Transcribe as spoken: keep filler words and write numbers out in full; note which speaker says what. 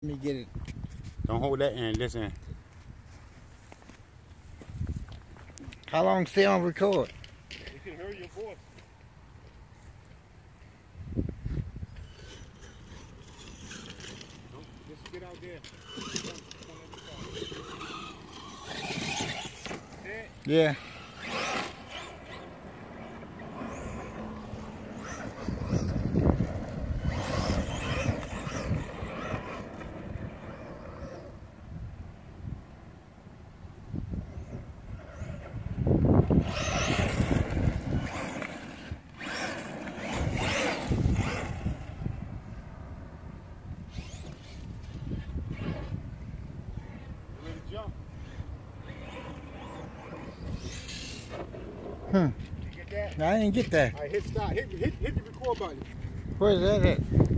Speaker 1: Let me get it.
Speaker 2: Don't hold that end, this end.
Speaker 1: How long stay on record?
Speaker 3: You can hear your voice. Just get out there.
Speaker 1: Yeah. Hmm.
Speaker 3: You get that?
Speaker 1: I didn't get that.
Speaker 3: All right, hit stop. Hit, hit, hit the record button.
Speaker 1: Where's that at?